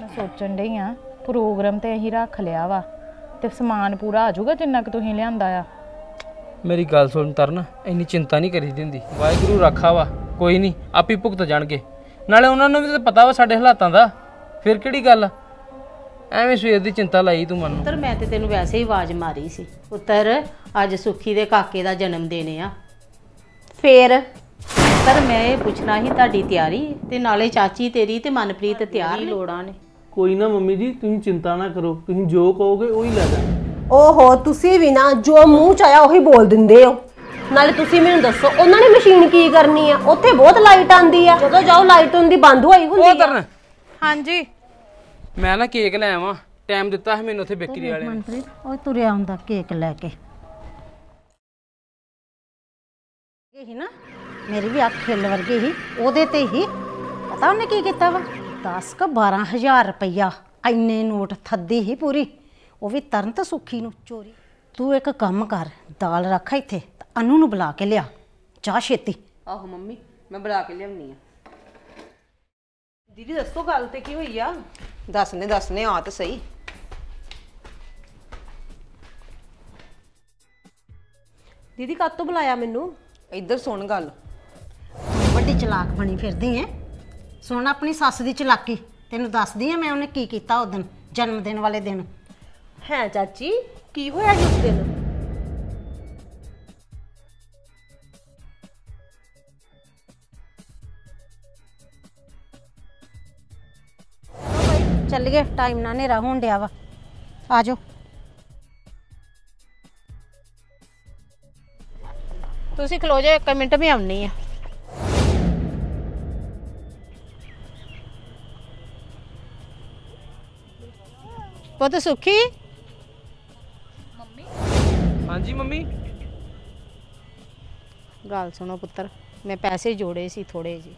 सोचन डई हाँ प्रोग्राम तो असीं रख लिया वा ते समान पूरा आ जाऊगा जिन्ना कि तुसीं लिआंदा आ। मेरी गल सुन तरन, इन्नी चिंता नहीं करी दिंदी। वाहिगुरू रखा वा, कोई नहीं आप ही भुगत जाणगे। नाले उन्होंने भी तो पता वा साडे हालातां दा, फिर किहड़ी गल आ? ਐਵੇਂ ਸਵੇਰ ਦੀ ਚਿੰਤਾ ਲਾਈ ਤੂੰ ਮੈਨੂੰ। ਪੁੱਤਰ ਮੈਂ ਤੇ ਤੈਨੂੰ ਵੈਸੇ ਹੀ ਆਵਾਜ਼ ਮਾਰੀ ਸੀ। ਪੁੱਤਰ ਅੱਜ ਸੁੱਖੀ ਦੇ ਕਾਕੇ ਦਾ ਜਨਮ ਦਿਨ ਆ। ਫੇਰ ਪਰ ਮੈਂ ਇਹ ਪੁੱਛਣਾ ਸੀ ਤੁਹਾਡੀ ਤਿਆਰੀ ਤੇ ਨਾਲੇ ਚਾਚੀ ਤੇਰੀ ਤੇ ਮਨਪ੍ਰੀਤ ਤਿਆਰ ਲੋੜਾਂ ਨੇ। ਕੋਈ ਨਾ ਮੰਮੀ ਜੀ ਤੁਸੀਂ ਚਿੰਤਾ ਨਾ ਕਰੋ, ਤੁਸੀਂ ਜੋ ਕਹੋਗੇ ਉਹੀ ਲੈ ਜਾਣਾ। ਓਹੋ ਤੁਸੀਂ ਵੀ ਨਾ ਜੋ ਮੂੰਹ ਚ ਆਇਆ ਉਹੀ ਬੋਲ ਦਿੰਦੇ ਹੋ। ਨਾਲੇ ਤੁਸੀਂ ਮੈਨੂੰ ਦੱਸੋ ਉਹਨਾਂ ਨੇ ਮਸ਼ੀਨ ਕੀ ਕਰਨੀ ਆ? ਉੱਥੇ ਬਹੁਤ ਲਾਈਟ ਆਂਦੀ ਆ, ਜਦੋਂ ਜਾਓ ਲਾਈਟ ਹੁੰਦੀ ਬੰਦ ਹੋਈ ਹੁੰਦੀ ਆ। ਉਹ ਕਰਨ ਹਾਂਜੀ ਮੈਂ ਨਾ ਕੇਕ ਲੈ ਆਵਾਂ, ਟਾਈਮ ਦਿੱਤਾ ਸੀ ਮੈਨੂੰ ਉੱਥੇ ਬੇਕਰੀ ਵਾਲੇ ਨੇ। ਮਨਪ੍ਰੀਤ ਉਹ ਤੁਰਿਆ ਹੁੰਦਾ ਕੇਕ ਲੈ ਕੇ। ਇਹ ਹੀ ਨਾ ਮੇਰੀ ਵੀ ਅੱਖ ਖਿੱਲ ਵਰਗੀ ਸੀ ਉਹਦੇ ਤੇ ਹੀ। ਪਤਾ ਉਹਨੇ ਕੀ ਕੀਤਾ ਵਾ 10 ਕ 12,000 ਰੁਪਈਆ ਇੰਨੇ ਨੋਟ ਥੱਦੀ ਹੀ ਪੂਰੀ, ਉਹ ਵੀ ਤਰਨ ਤੇ ਸੁੱਖੀ ਨੂੰ ਚੋਰੀ। ਤੂੰ ਇੱਕ ਕੰਮ ਕਰ, ਦਾਲ ਰੱਖ ਇੱਥੇ ਤੇ ਅਨੂ ਨੂੰ ਬੁਲਾ ਕੇ ਲਿਆ, ਚਾਹ ਛੇਤੀ। ਆਹੋ ਮੰਮੀ ਮੈਂ ਬੁਲਾ ਕੇ ਲਿਆਉਣੀ ਆ। ਦੀਦੀ ਦੱਸੋ ਗੱਲ ਤੇ ਕੀ ਹੋਈ ਆ? ਦੱਸਨੇ ਆ ਤਾਂ ਸਹੀ। ਦੀਦੀ ਕਦ ਤੋਂ ਬੁਲਾਇਆ ਮੈਨੂੰ? ਇੱਧਰ ਸੁਣ ਗੱਲ। ਵੱਡੀ ਚਲਾਕ ਬਣੀ ਫਿਰਦੀ ਐ। ਸੁਣ ਆਪਣੀ ਸੱਸ ਦੀ ਚਲਾਕੀ, ਤੈਨੂੰ ਦੱਸਦੀ ਆ ਮੈਂ ਉਹਨੇ ਕੀ ਕੀਤਾ ਉਸ ਦਿਨ ਜਨਮ ਦਿਨ ਵਾਲੇ ਦਿਨ। ਹੈ ਚਾਚੀ ਕੀ ਹੋਇਆ ਉਸ ਦਿਨ? ਚੱਲ ਗਏ, ਟਾਈਮ ਨਾਲ ਹਨੇਰਾ ਹੋਣ ਡਿਆ ਵਾ। ਆ ਜਾਓ। ਤੁਸੀਂ ਖਲੋ ਜਾਓ, 1 ਮਿੰਟ ਮੈਂ ਆਉਣੀ ਆ। ਪੁੱਤ ਸੁੱਖੀ। ਹਾਂਜੀ ਮੰਮੀ। ਗੱਲ ਸੁਣੋ ਪੁੱਤਰ, ਮੈਂ ਪੈਸੇ ਜੋੜੇ ਸੀ ਥੋੜੇ ਜਿਹੇ।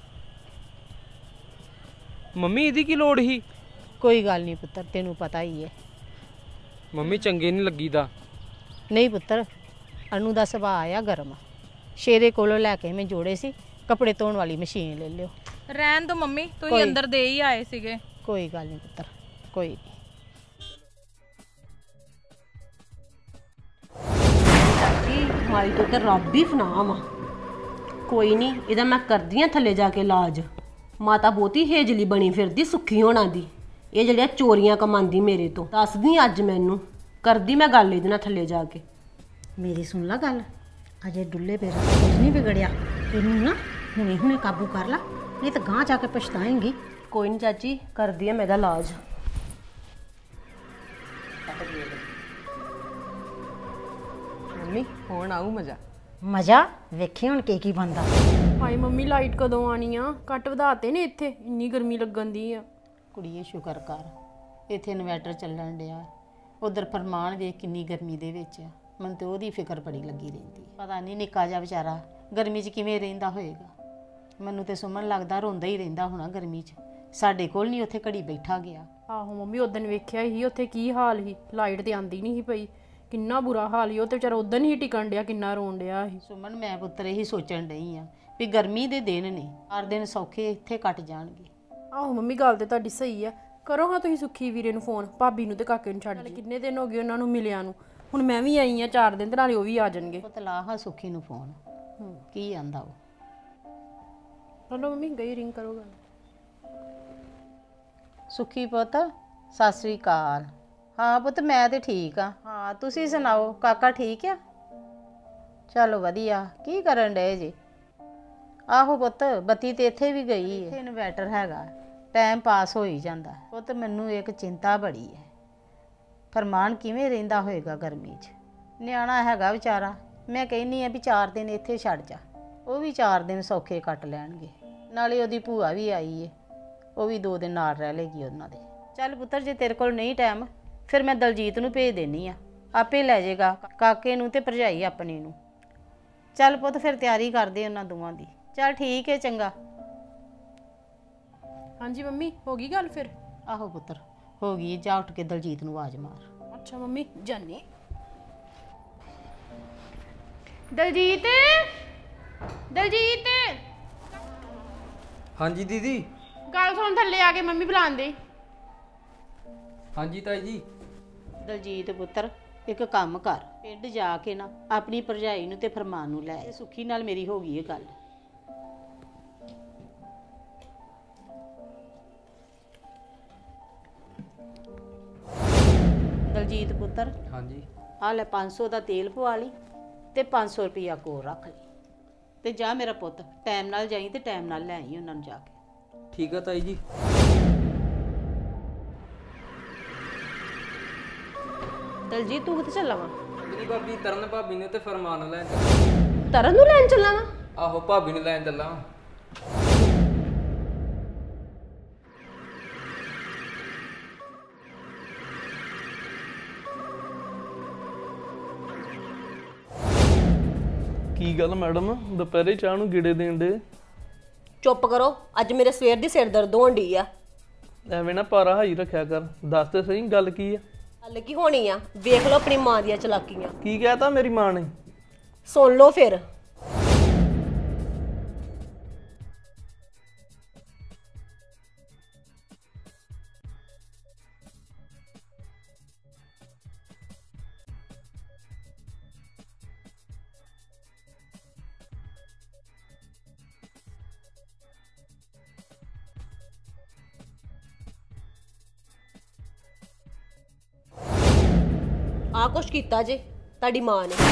ਮੰਮੀ ਇਹਦੀ ਕੀ ਲੋੜ ਸੀ? ਕੋਈ ਗੱਲ ਨਹੀਂ ਪੁੱਤਰ, ਤੈਨੂੰ ਪਤਾ ਹੀ ਹੈ। ਮੰਮੀ ਚੰਗੇ ਨਹੀਂ ਲੱਗੀਦਾ। ਨਹੀਂ ਪੁੱਤਰ, ਅਨੂ ਦਾ ਸੁਭਾਅ ਆ ਗਰਮ। ਸ਼ੇਰੇ ਕੋਲੋਂ ਲੈ ਕੇ ਮੈਂ ਜੋੜੇ ਸੀ, ਕੱਪੜੇ ਧੋਣ ਵਾਲੀ ਮਸ਼ੀਨ ਲੈ ਲਿਓ। ਰਹਿਣ ਦੋ ਮੰਮੀ, ਤੁਸੀਂ ਅੰਦਰ ਦੇ ਹੀ ਆਏ ਸੀਗੇ। ਕੋਈ ਗੱਲ ਨਹੀਂ ਪੁੱਤਰ, ਕੋਈ ਨਹੀਂ। ਚਾਚੀ ਮਾਈ ਤੋਂ ਤੇ ਰੱਬ ਹੀ ਫਨਾਮ ਆ। ਕੋਈ ਨਹੀਂ, ਇਹਦਾ ਮੈਂ ਕਰਦੀ ਆ ਥੱਲੇ ਜਾ ਕੇ ਇਲਾਜ। ਮਾਤਾ ਬਹੁਤੀ ਹੇਜਲੀ ਬਣੀ ਫਿਰਦੀ ਸੁੱਖੀ ਹੋਣਾ ਦੀ, ਇਹ ਜਿਹੜੀਆਂ ਚੋਰੀਆਂ ਕਮਾਉਂਦੀ ਮੇਰੇ ਤੋਂ। ਦੱਸਦੀ ਅੱਜ ਮੈਨੂੰ, ਕਰਦੀ ਮੈਂ ਗੱਲ ਇਹਦੇ ਨਾਲ ਥੱਲੇ ਜਾ ਕੇ। ਮੇਰੀ ਸੁਣ ਲਾ ਗੱਲ, ਅਜੇ ਡੁੱਲੇ ਪੇਰਾ ਕੁਝ ਨਹੀਂ ਵਿਗੜਿਆ। ਇਹਨੂੰ ਨਾ ਹੁਣੇ ਹੁਣੇ ਕਾਬੂ ਕਰ ਲਾ, ਨਹੀਂ ਤਾਂ ਗਾਂਹ ਜਾ ਕੇ ਪਛਤਾਏਂਗੀ। ਕੋਈ ਨਹੀਂ ਚਾਚੀ, ਕਰਦੀ ਆ ਮੈਂ ਇਹਦਾ ਇਲਾਜ। ਮੰਮੀ ਹੁਣ ਆਊ ਮਜ਼ਾ। ਮਜ਼ਾ ਵੇਖੀ ਹੁਣ ਕੀ ਬਣਦਾ। ਹਾਏ ਮੰਮੀ ਲਾਈਟ ਕਦੋਂ ਆਣੀ ਆ? ਕੱਟ ਵਧਾਤੇ ਨੇ ਇੱਥੇ, ਇੰਨੀ ਗਰਮੀ ਲੱਗਣ ਦੀ ਆ। ਕੁੜੀਏ ਸ਼ੁਕਰ ਕਰ, ਇੱਥੇ ਇਨਵਰਟਰ ਚੱਲਣ ਡਿਆ। ਉਧਰ ਫਰਮਾਨ ਵੇਖ ਕਿੰਨੀ ਗਰਮੀ ਦੇ ਵਿੱਚ ਆ। ਮੈਨੂੰ ਤੇ ਉਹਦੀ ਫਿਕਰ ਬੜੀ ਲੱਗੀ ਰਹਿੰਦੀ। ਪਤਾ ਨਹੀਂ ਨਿੱਕਾ ਜਿਹਾ ਵਿਚਾਰਾ ਗਰਮੀ 'ਚ ਕਿਵੇਂ ਰਹਿੰਦਾ ਹੋਏਗਾ। ਮੈਨੂੰ ਤੇ ਸੁਮਨ ਲੱਗਦਾ ਰੋਂਦਾ ਹੀ ਰਹਿੰਦਾ ਹੋਣਾ ਗਰਮੀ 'ਚ। ਸਾਡੇ ਕੋਲ ਨਹੀਂ ਉੱਥੇ ਘੜੀ ਬੈਠਾ ਗਿਆ। ਆਹੋ ਮੰਮੀ ਉਦੋਂ ਵੇਖਿਆ ਸੀ ਉੱਥੇ ਕੀ ਹਾਲ ਸੀ, ਲਾਈਟ ਤੇ ਆਂਦੀ ਨਹੀਂ ਸੀ ਪਈ, ਕਿੰਨਾ ਬੁਰਾ ਹਾਲ ਸੀ। ਉਹ ਤੇ ਵਿਚਾਰਾ ਉਦੋਂ ਹੀ ਟਿਕਣ ਡਿਆ, ਕਿੰਨਾ ਰੋਣ ਡਿਆ ਸੀ। ਸੁਮਨ ਮੈਂ ਪੁੱਤਰ ਇਹੀ ਸੋਚਣ ਡਈ ਆ ਵੀ ਗਰਮੀ ਦੇ ਦਿਨ ਨੇ, 4 ਦਿਨ ਸੌਖੇ ਇੱਥੇ ਕੱਟ ਜਾਣਗੇ। ਆਹੋ ਮੰਮੀ ਗੱਲ ਤੇ ਤੁਹਾਡੀ ਸਹੀ ਆ। ਕਰੋ ਹਾਂ ਤੁਸੀਂ ਸੁੱਖੀ ਵੀਰੇ ਨੂੰ ਫੋਨ, ਭਾਬੀ ਨੂੰ ਤੇ ਕਾਕੇ ਨੂੰ ਛੱਡ। ਕਿੰਨੇ ਦਿਨ ਹੋ ਗਏ ਉਹਨਾਂ ਨੂੰ ਮਿਲਿਆ ਨੂੰ। ਹੁਣ ਮੈਂ ਵੀ ਆਈ ਆ 4 ਦਿਨ ਤੇ ਨਾਲੇ ਉਹ ਵੀ ਆ ਜਾਣਗੇ। ਪੁੱਤ ਲਾ ਹਾਂ ਸੁੱਖੀ ਨੂੰ ਫੋਨ, ਕੀ ਆਂਦਾ ਉਹ। ਹਲੋ ਮੰਮੀ ਗਈ ਰਿੰਗ ਕਰੋ ਗੱਲ। ਸੁੱਖੀ ਪੁੱਤ ਸਤਿ ਸ੍ਰੀ ਅਕਾਲ। ਹਾਂ ਪੁੱਤ ਮੈਂ ਤੇ ਠੀਕ ਆ। ਹਾਂ ਤੁਸੀਂ ਸੁਣਾਓ, ਕਾਕਾ ਠੀਕ ਆ? ਚਲੋ ਵਧੀਆ। ਕੀ ਕਰਨ ਡਏ ਜੀ? ਆਹੋ ਪੁੱਤ ਬੱਤੀ ਤੇ ਇੱਥੇ ਵੀ ਗਈ ਹੈ, ਇੱਥੇ ਇਨਵਰਟਰ ਹੈਗਾ, ਟਾਈਮ ਪਾਸ ਹੋ ਹੀ ਜਾਂਦਾ। ਪੁੱਤ ਮੈਨੂੰ ਇੱਕ ਚਿੰਤਾ ਬੜੀ ਹੈ, ਫਰਮਾਨ ਕਿਵੇਂ ਰਹਿੰਦਾ ਹੋਏਗਾ ਗਰਮੀ 'ਚ। ਨਿਆਣਾ ਹੈਗਾ ਵਿਚਾਰਾ। ਮੈਂ ਕਹਿੰਦੀ ਆ ਵੀ 4 ਦਿਨ ਇੱਥੇ ਛੱਡ ਜਾ, ਉਹ ਵੀ 4 ਦਿਨ ਸੌਖੇ ਕੱਟ ਲੈਣਗੇ। ਨਾਲੇ ਉਹਦੀ ਭੂਆ ਵੀ ਆਈ ਏ, ਉਹ ਵੀ 2 ਦਿਨ ਨਾਲ ਰਹਿ ਲੇਗੀ ਉਹਨਾਂ ਦੇ। ਚੱਲ ਪੁੱਤਰ ਜੇ ਤੇਰੇ ਕੋਲ ਨਹੀਂ ਟਾਈਮ ਫਿਰ ਮੈਂ ਦਲਜੀਤ ਨੂੰ ਭੇਜ ਦੇਣੀ ਆ, ਆਪੇ ਲੈ ਜਾਏਗਾ ਕਾਕੇ ਨੂੰ ਤੇ ਭਰਜਾਈ ਆਪਣੀ ਨੂੰ। ਚੱਲ ਪੁੱਤ ਫਿਰ ਤਿਆਰੀ ਕਰਦੇ ਉਹਨਾਂ ਦੋਵਾਂ ਦੀ। ਚੱਲ ਠੀਕ ਹੈ, ਚੰਗਾ। ਹਾਂਜੀ ਮੰਮੀ ਹੋ ਗਈ ਗੱਲ ਫਿਰ? ਆਹੋ ਪੁੱਤਰ ਹੋ ਗਈ। ਜਾ ਉੱਠ ਕੇ ਦਲਜੀਤ ਨੂੰ ਆਵਾਜ਼ ਮਾਰ। ਅੱਛਾ ਮੰਮੀ ਜਾਨੀ। ਦਲਜੀਤ, ਦਲਜੀਤ ਹਾਂਜੀ ਦੀਦੀ। ਗੱਲ ਸੁਣ, ਥੱਲੇ ਆ ਕੇ ਮੰਮੀ ਬੁਲਾਉਂਦੇ। ਹਾਂਜੀ ਤਾਈ ਜੀ। ਦਲਜੀਤ ਪੁੱਤਰ ਇੱਕ ਕੰਮ ਕਰ, ਪਿੰਡ ਜਾ ਕੇ ਨਾ ਆਪਣੀ ਭਰਜਾਈ ਨੂੰ ਤੇ ਫਰਮਾਨ ਨੂੰ ਲੈ ਆਈ। ਸੁੱਖੀ ਨਾਲ ਮੇਰੀ ਹੋ ਗਈ ਇਹ ਗੱਲ। ਦਲਜੀਤ ਪੁੱਤਰ ਹਾਂਜੀ ਆ ਲੈ 500 ਦਾ ਤੇਲ ਪਵਾ ਲਈ ਤੇ 500 ਰੁਪਇਆ ਕੋਲ ਰੱਖ ਲਈ ਤੇ ਜਾ ਮੇਰਾ ਪੁੱਤ ਟਾਈਮ ਨਾਲ ਜਾਈ ਤੇ ਟਾਈਮ ਨਾਲ ਲੈ ਆਈ ਉਹਨਾਂ ਨੂੰ ਜਾ ਕੇ। ਠੀਕ ਆ ਤਾਈ ਜੀ। ਦਲਜੀਤ ਤੂੰ ਕਿੱਥੇ ਚੱਲਾ ਵਾ? ਮੇਰੀ ਭਾਬੀ ਤਰਨ ਭਾਬੀ ਨੇ ਤੇ ਫਰਮਾਨ ਲੈਣ ਤਰਨ ਨੂੰ ਲੈਣ ਚੱਲਾ ਵਾ? ਆਹੋ ਭਾਬੀ ਨੂੰ ਲੈਣ ਚੱਲਾਂ। ਕੀ ਗੱਲ ਮੈਡਮ ਦੁਪਹਿਰੇ ਚਾਹ ਨੂੰ ਗੇੜੇ ਦੇਣ ਦੇ? ਚੁੱਪ ਕਰੋ, ਅੱਜ ਮੇਰੇ ਸਵੇਰ ਦੀ ਸਿਰ ਦਰਦ ਹੋਣ ਡਈ ਆ। ਐਵੇਂ ਨਾ ਪਾਰਾ ਹਾਈ ਰੱਖਿਆ ਕਰ, ਦੱਸ ਤੇ ਸਹੀ ਗੱਲ ਕੀ ਆ? ਗੱਲ ਕੀ ਹੋਣੀ ਆ, ਵੇਖ ਲਓ ਆਪਣੀ ਮਾਂ ਦੀਆਂ ਚਲਾਕੀਆਂ। ਕੀ ਕਹਿਤਾ ਮੇਰੀ ਮਾਂ ਨੇ? ਸੁਣ ਲਓ ਫਿਰ। ਆ ਕੁਛ ਕੀਤਾ ਜੇ ਤੁਹਾਡੀ ਮਾਂ ਨੇ।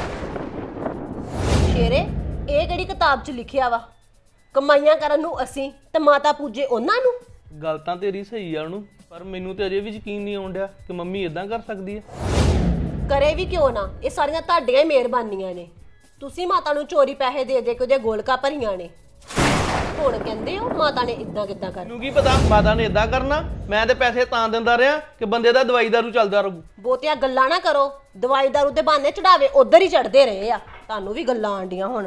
ਸ਼ੇਰੇ, ਇਹ ਕਿਹੜੀ ਕਿਤਾਬ 'ਚ ਲਿਖਿਆ ਵਾ? ਕਮਾਈਆਂ ਕਰਨ ਨੂੰ ਅਸੀਂ ਤੇ ਮਾਤਾ ਪੂਜੇ ਉਹਨਾਂ ਨੂੰ। ਗੱਲ ਤਾਂ ਤੇਰੀ ਸਹੀ ਆ ਉਹਨੂੰ, ਪਰ ਮੈਨੂੰ ਤੇ ਅਜੇ ਵੀ ਯਕੀਨ ਨਹੀਂ ਆਉਣ ਡਿਆ ਕਿ ਮੰਮੀ ਇਦਾਂ ਕਰ ਸਕਦੀ ਹੈ। ਕਰੇ ਵੀ ਕਿਉਂ ਨਾ, ਇਹ ਸਾਰੀਆਂ ਤੁਹਾਡੀਆਂ ਹੀ ਮਿਹਰਬਾਨੀਆਂ ਨੇ। ਤੁਸੀਂ ਮਾਤਾ ਨੂੰ ਚੋਰੀ ਪੈਸੇ ਦੇ ਦੇ ਕੇ ਉਹਦੇ ਗੋਲਕਾਂ ਭਰੀਆਂ ਨੇ। ਹੁਣ ਕਹਿੰਦੇ ਹੋ ਮਾਤਾ ਨੇ ਇਦਾਂ ਕਿੱਦਾਂ ਕਰ। ਮੈਨੂੰ ਕੀ ਪਤਾ ਮਾਤਾ ਨੇ ਇਦਾਂ ਕਰਨਾ, ਮੈਂ ਤੇ ਪੈਸੇ ਤਾਂ ਦਿੰਦਾ ਰਿਹਾ ਕਿ ਬੰਦੇ ਦਾ ਦਵਾਈ ਦਾਰੂ ਚੱਲਦਾ ਰਹੂ। ਬਹੁਤੀਆਂ ਗੱਲਾਂ ਨਾ ਕਰੋ, ਦਵਾਈ ਦਾਰੂ ਦੇ ਬਹਾਨੇ ਚੜਾਵੇ ਉਧਰ ਹੀ ਚੜਦੇ ਰਹੇ ਆ। ਤੁਹਾਨੂੰ ਵੀ ਗੱਲਾਂ ਆਂਡੀਆਂ ਹੁਣ।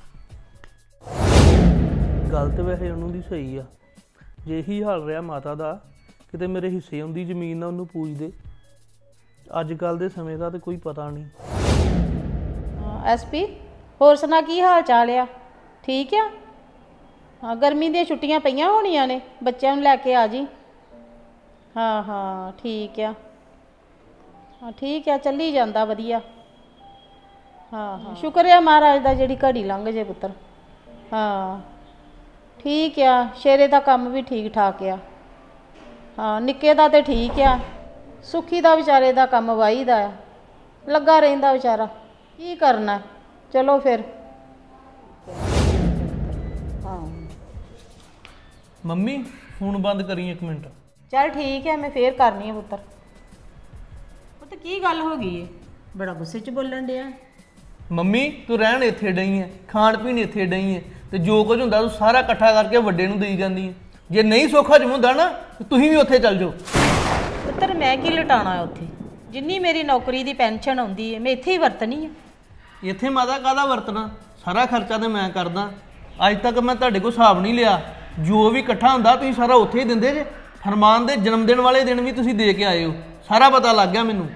ਗੱਲ ਤੇ ਵੈਸੇ ਉਹਨੂੰ ਦੀ ਸਹੀ ਆ, ਜੇ ਇਹੀ ਹਾਲ ਰਿਹਾ ਮਾਤਾ ਦਾ, ਕਿਤੇ ਮੇਰੇ ਹਿੱਸੇ ਆਉਂਦੀ ਜ਼ਮੀਨ ਨਾ ਉਹਨੂੰ ਪੂਜਦੇ। ਅੱਜ ਕੱਲ ਦੇ ਸਮੇਂ ਦਾ ਤੇ ਕੋਈ ਪਤਾ ਨਹੀਂ। ਐਸਪੀ ਹੋਰ ਸੁਣਾ, ਕੀ ਹਾਲ ਚਾਲ ਆ? ਠੀਕ ਆ? ਹਾਂ, ਗਰਮੀ ਦੀਆਂ ਛੁੱਟੀਆਂ ਪਈਆਂ ਹੋਣੀਆਂ ਨੇ, ਬੱਚਿਆਂ ਨੂੰ ਲੈ ਕੇ ਆ ਜੀ। ਹਾਂ ਹਾਂ ਠੀਕ ਆ। ਹਾਂ ਠੀਕ ਆ, ਚੱਲੀ ਜਾਂਦਾ ਵਧੀਆ। ਹਾਂ ਹਾਂ ਸ਼ੁਕਰ ਆ ਮਹਾਰਾਜ ਦਾ ਜਿਹੜੀ ਘੜੀ ਲੰਘ ਜੇ ਪੁੱਤਰ। ਹਾਂ ਠੀਕ ਆ, ਸ਼ੇਰੇ ਦਾ ਕੰਮ ਵੀ ਠੀਕ ਠਾਕ ਆ। ਹਾਂ ਨਿੱਕੇ ਦਾ ਤੇ ਠੀਕ ਆ, ਸੁੱਖੀ ਦਾ ਵਿਚਾਰੇ ਦਾ ਕੰਮ ਵਾਹੀ ਦਾ ਆ, ਲੱਗਾ ਰਹਿੰਦਾ ਵਿਚਾਰਾ, ਕੀ ਕਰਨਾ। ਚਲੋ ਫਿਰ। ਹਾਂ ਮੰਮੀ ਫੋਨ ਬੰਦ ਕਰੀ ਇੱਕ ਮਿੰਟ। ਚੱਲ ਠੀਕ ਹੈ, ਮੈਂ ਫੇਰ ਕਰਨੀ ਆ ਪੁੱਤਰ। ਪੁੱਤ ਕੀ ਗੱਲ ਹੋ ਗਈ ਏ, ਬੜਾ ਗੁੱਸੇ 'ਚ ਬੋਲਣ ਡਿਆ? ਮੰਮੀ ਤੂੰ ਰਹਿਣ ਇੱਥੇ ਡਈ ਹੈ, ਖਾਣ ਪੀਣ ਇੱਥੇ ਡਈ ਹੈ, ਤੇ ਜੋ ਕੁਝ ਹੁੰਦਾ ਤੂੰ ਸਾਰਾ ਇਕੱਠਾ ਕਰਕੇ ਵੱਡੇ ਨੂੰ ਦੇਈ ਜਾਂਦੀ ਹੈ। ਜੇ ਨਹੀਂ ਸੁੱਖ ਹਜਮ ਹੁੰਦਾ ਨਾ ਤੇ ਤੁਸੀਂ ਵੀ ਉੱਥੇ ਚੱਲ ਜਾਓ। ਪੁੱਤਰ ਮੈਂ ਕੀ ਲਟਾਣਾ ਉੱਥੇ, ਜਿੰਨੀ ਮੇਰੀ ਨੌਕਰੀ ਦੀ ਪੈਨਸ਼ਨ ਆਉਂਦੀ ਹੈ ਮੈਂ ਇੱਥੇ ਹੀ ਵਰਤਣੀ ਆ। ਇੱਥੇ ਮਾਤਾ ਕਾਹਦਾ ਵਰਤਣਾ, ਸਾਰਾ ਖਰਚਾ ਤੇ ਮੈਂ ਕਰਦਾ। ਅੱਜ ਤੱਕ ਮੈਂ ਤੁਹਾਡੇ ਕੋਲ ਹਿਸਾਬ ਨਹੀਂ ਲਿਆ, ਜੋ ਵੀ ਇਕੱਠਾ ਹੁੰਦਾ ਤੁਸੀਂ ਸਾਰਾ ਉੱਥੇ ਹੀ ਦਿੰਦੇ ਜੇ। ਹਰਮਾਨ ਦੇ ਜਨਮ ਦਿਨ ਵਾਲੇ ਦਿਨ ਵੀ ਤੁਸੀਂ ਦੇ ਕੇ ਆਏ ਹੋ, ਸਾਰਾ ਪਤਾ ਲੱਗ ਗਿਆ ਮੈਨੂੰ।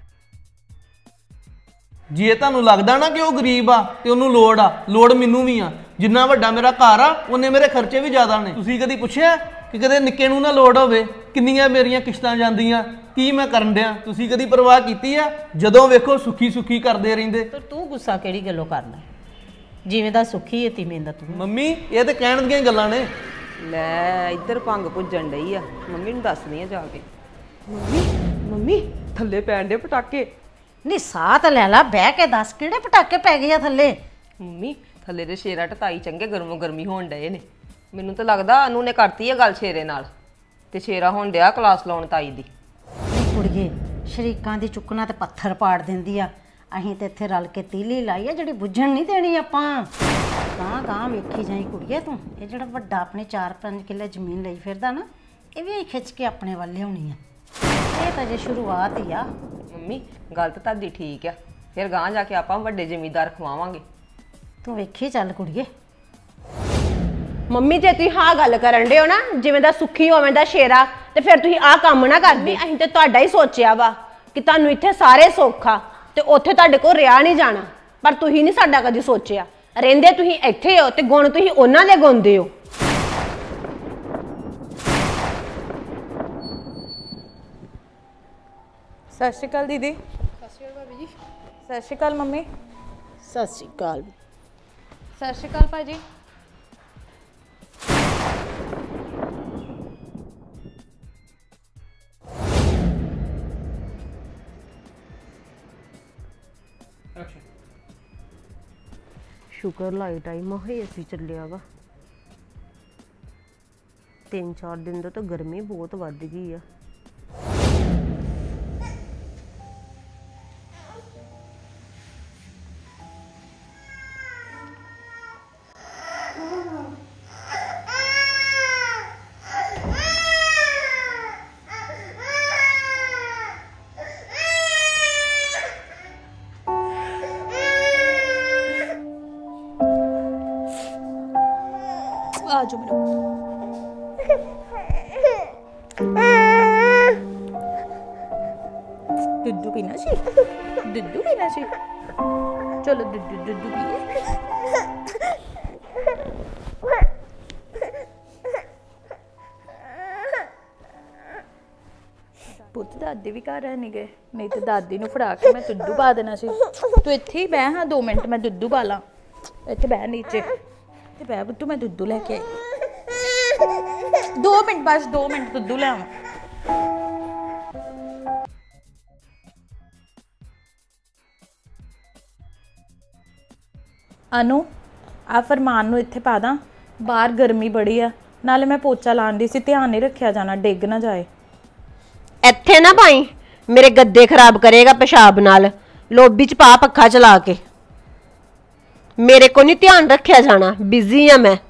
ਜੇ ਤੁਹਾਨੂੰ ਲੱਗਦਾ ਨਾ ਕਿ ਉਹ ਗਰੀਬ ਆ ਤੇ ਉਹਨੂੰ ਲੋੜ ਆ, ਲੋੜ ਮੈਨੂੰ ਵੀ ਆ। ਜਿੰਨਾ ਵੱਡਾ ਮੇਰਾ ਘਰ ਆ ਉਹਨੇ ਮੇਰੇ ਖਰਚੇ ਵੀ ਜ਼ਿਆਦਾ ਨੇ। ਤੁਸੀਂ ਕਦੀ ਪੁੱਛਿਆ ਕਿ ਕਦੇ ਨਿੱਕੇ ਨੂੰ ਨਾ ਲੋੜ ਹੋਵੇ? ਕਿੰਨੀਆਂ ਮੇਰੀਆਂ ਕਿਸ਼ਤਾਂ ਜਾਂਦੀਆਂ, ਕੀ ਮੈਂ ਕਰਨ ਡਿਆ? ਤੁਸੀਂ ਕਦੀ ਪਰਵਾਹ ਕੀਤੀ ਆ? ਜਦੋਂ ਵੇਖੋ ਸੁੱਖੀ ਸੁੱਖੀ ਕਰਦੇ ਰਹਿੰਦੇ। ਤੇ ਤੂੰ ਗੁੱਸਾ ਕਿਹੜੀ ਗੱਲੋਂ ਕਰਨਾ? ਜਿਵੇਂ ਦਾ ਸੁੱਖੀ ਹੈ ਤਿਵੇਂ ਦਾ ਤੂੰ। ਮੰਮੀ ਇਹ ਤੇ ਕਹਿਣ ਦੀਆਂ ਗੱਲਾਂ ਨੇ। ਲੈ ਇੱਧਰ ਭੰਗ ਭੁੱਜਣ ਡਈ ਆ, ਮੰਮੀ ਨੂੰ ਦੱਸਦੀ ਆ ਜਾ ਕੇ। ਮੰਮੀ ਮੰਮੀ ਥੱਲੇ ਪੈਣ ਦੇ ਪਟਾਕੇ। ਨਹੀਂ ਸਾਹ ਤਾਂ ਲੈ ਲਾ, ਬਹਿ ਕੇ ਦੱਸ ਕਿਹੜੇ ਪਟਾਕੇ ਪੈ ਗਏ ਆ ਥੱਲੇ? ਮੰਮੀ ਥੱਲੇ ਦੇ ਸ਼ੇਰਾ ਟਤਾਈ ਚੰਗੇ ਗਰਮੋ ਗਰਮੀ ਹੋਣ ਡਏ ਨੇ। ਮੈਨੂੰ ਤਾਂ ਲੱਗਦਾ ਅਨੂ ਨੇ ਕਰਤੀ ਆ ਗੱਲ ਸ਼ੇਰੇ ਨਾਲ, ਤੇ ਸ਼ੇਰਾ ਹੋਣ ਡਿਆ ਕਲਾਸ ਲਾਉਣ ਤਾਈ ਦੀ। ਕੁੜੀਏ ਸ਼ਰੀਕਾਂ ਦੀ ਚੁੱਕਣਾ ਤੇ ਪੱਥਰ ਪਾੜ ਦਿੰਦੀ ਆ। ਅਸੀਂ ਤੇ ਇੱਥੇ ਰਲ ਕੇ ਤੀਲੀ ਲਾਈ ਆ ਜਿਹੜੀ ਬੁੱਝਣ ਨਹੀਂ ਦੇਣੀ ਆਪਾਂ। ਗਾਂ ਗਾਂ ਵੇਖੀ ਜਾਈ ਕੁੜੀਏ ਤੂੰ। ਇਹ ਜਿਹੜਾ ਵੱਡਾ ਆਪਣੇ 4-5 ਕਿੱਲੇ ਜ਼ਮੀਨ ਲਈ ਫਿਰਦਾ ਨਾ, ਇਹ ਵੀ ਖਿੱਚ ਕੇ ਆਪਣੇ ਵੱਲ ਲਿਆਉਣੀ ਆ। ਇਹ ਤਾਂ ਜੇ ਸ਼ੁਰੂਆਤ ਹੀ ਆ। ਮੰਮੀ ਗੱਲ ਤਾਂ ਤੁਹਾਡੀ ਠੀਕ ਆ, ਫਿਰ ਗਾਂ ਜਾ ਕੇ ਆਪਾਂ ਵੱਡੇ ਜ਼ਿਮੀਂਦਾਰ ਖਵਾਵਾਂਗੇ। ਤੂੰ ਵੇਖੀ ਚੱਲ ਕੁੜੀਏ। ਮੰਮੀ ਜੇ ਤੁਸੀਂ ਹਾਂ ਗੱਲ ਕਰਨ ਡਏ ਹੋ ਨਾ ਜਿਵੇਂ ਦਾ ਸੁੱਖੀ ਹੋਵੇਂ ਦਾ ਸ਼ੇਰਾ, ਤੇ ਫਿਰ ਤੁਸੀਂ ਆਹ ਕੰਮ ਨਾ ਕਰਦੇ। ਅਸੀਂ ਤੇ ਤੁਹਾਡਾ ਹੀ ਸੋਚਿਆ ਵਾ ਕਿ ਤੁਹਾਨੂੰ ਇੱਥੇ ਸਾਰੇ ਸੁੱਖ ਆ ਤੇ ਉੱਥੇ ਤੁਹਾਡੇ ਕੋਲ ਰਿਆ ਨਹੀਂ ਜਾਣਾ, ਪਰ ਤੁਸੀਂ ਨਹੀਂ ਸਾਡਾ ਕਦੀ ਸੋਚਿਆ। ਰਹਿੰਦੇ ਤੁਸੀਂ ਇੱਥੇ ਹੋ ਤੇ ਗੁਣ ਤੁਸੀਂ ਉਹਨਾਂ ਦੇ ਗਾਉਂਦੇ ਹੋ। ਸਤਿ ਸ਼੍ਰੀ ਅਕਾਲ ਦੀਦੀ। ਸਤਿ ਸ਼੍ਰੀ ਅਕਾਲ ਭਾਬੀ ਜੀ। ਸਤਿ ਸ਼੍ਰੀ ਅਕਾਲ ਮੰਮੀ। ਸਤਿ ਸ਼੍ਰੀ ਅਕਾਲ। ਸਤਿ ਸ਼੍ਰੀ ਅਕਾਲ ਭਾਜੀ। ਸ਼ੁਕਰ ਲਾਈਟ ਆਈ ਮਾਹੇ ਅਸੀਂ ਚੱਲਿਆ ਵਾ 3-4 ਦਿਨ ਤੋਂ ਤਾਂ ਗਰਮੀ ਬਹੁਤ ਵੱਧ ਗਈ ਆ। ਆ ਜਾਓ ਮੈਨੂੰ। ਦੁੱਧੂ ਪੀਣਾ ਸੀ। ਦੁੱਧੂ ਪੀਣਾ ਸੀ। ਚਲੋ ਦੁੱਧੂ ਪੀਏ। ਪੁੱਤ ਦਾਦੀ ਵੀ ਘਰ ਨਹੀਂ ਗਏ, ਨਹੀਂ ਤੇ ਦਾਦੀ ਨੂੰ ਫੜਾ ਕੇ ਮੈਂ ਦੁੱਧੂ ਪਾ ਦੇਣਾ ਸੀ। ਤੂੰ ਇੱਥੇ ਹੀ ਬਹਿ, ਹਾਂ 2 ਮਿੰਟ ਮੈਂ ਦੁੱਧੂ ਪਾ ਲਾਂ। ਇੱਥੇ ਬਹਿ ਨੀਚੇ ਤੇ ਬਹਿ ਪੁੱਤੂ, ਮੈਂ ਦੁੱਧੂ ਲੈ ਕੇ ਆਈ। 2 ਮਿੰਟ ਬਸ, 2 ਮਿੰਟ ਦੁੱਧੂ ਲੈ ਆਵਾਂ। ਅਨੂ ਆ ਫਰਮਾਨ ਨੂੰ ਇੱਥੇ ਪਾ ਦਾਂ, ਬਾਹਰ ਗਰਮੀ ਬੜੀ ਆ, ਨਾਲੇ ਮੈਂ ਪੋਚਾ ਲਾਉਣ ਦੀ ਸੀ, ਧਿਆਨ ਨਹੀਂ ਰੱਖਿਆ ਜਾਣਾ, ਡਿੱਗ ਨਾ ਜਾਏ। ਇੱਥੇ ਨਾ ਪਾਈ, ਮੇਰੇ ਗੱਦੇ ਖਰਾਬ ਕਰੇਗਾ ਪਿਸ਼ਾਬ ਨਾਲ। ਲੋਬੀ ਚ ਪਾ ਪੱਖਾ ਚਲਾ ਕੇ। ਮੇਰੇ ਕੋ ਨਹੀਂ ਧਿਆਨ ਰੱਖਿਆ ਜਾਣਾ, ਬਿਜ਼ੀ ਆ ਮੈਂ।